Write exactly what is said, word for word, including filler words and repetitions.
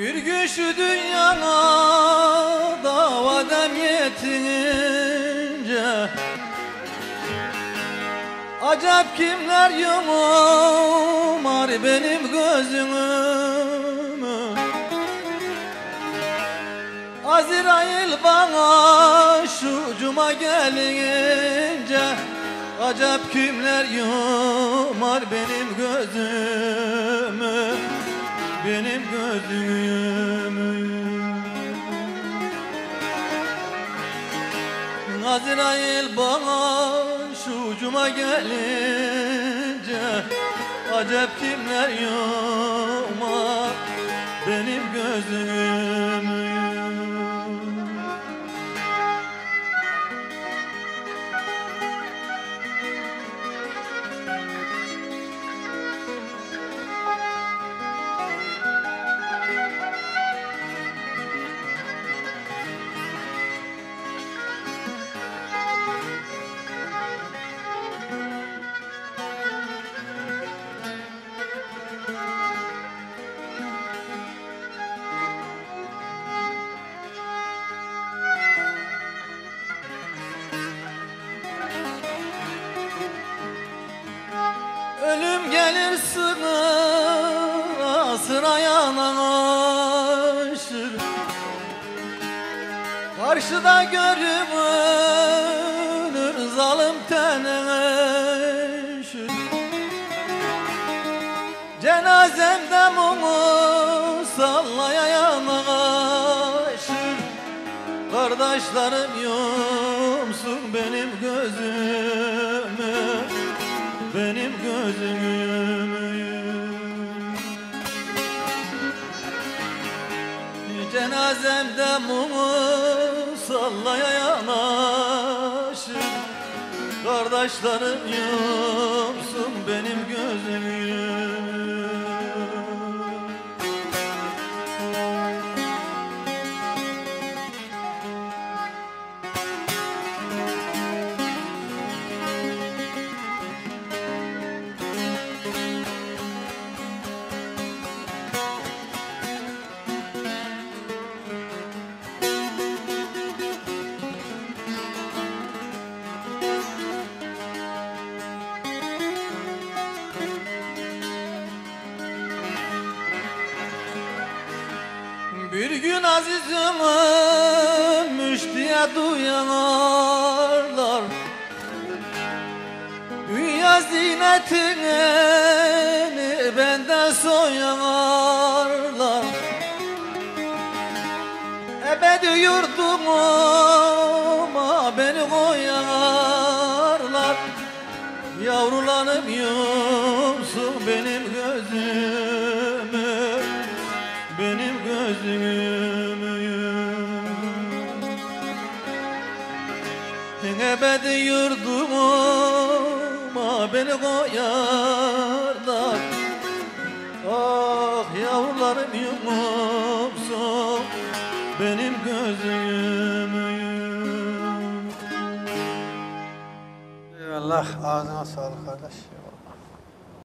Bir gün şu dünyana davadem yetince acep kimler yumar benim gözümü. Azrail bana şu cuma gelince acep kimler yumar benim gözümü, benim gözümü. Azrail bana şu cuma gelince acep kimler yumar benim gözümü. Ölüm gelir sıra sıra yanaşır, karşıda görünür zalim teneşir. Cenazemde mumu sallaya yanaşır, kardeşlerim yumsun benim gözümü, benim gözümü. Cenazemde mumu sallaya yanaşır, kardeşlerim yumsun benim gözümü. Bir gün azizim ölmüş diye duyanlar, dünya zinetini benden soyanlar. Ebedi yurduma beni koyarlar, yavrularım yumsun benim gözümü, benim gözümü. Ebedi yurduma beni koyarlar, ah yavrularım yumsun benim gözümü. Eyvallah, ağzına sağlık kardeş.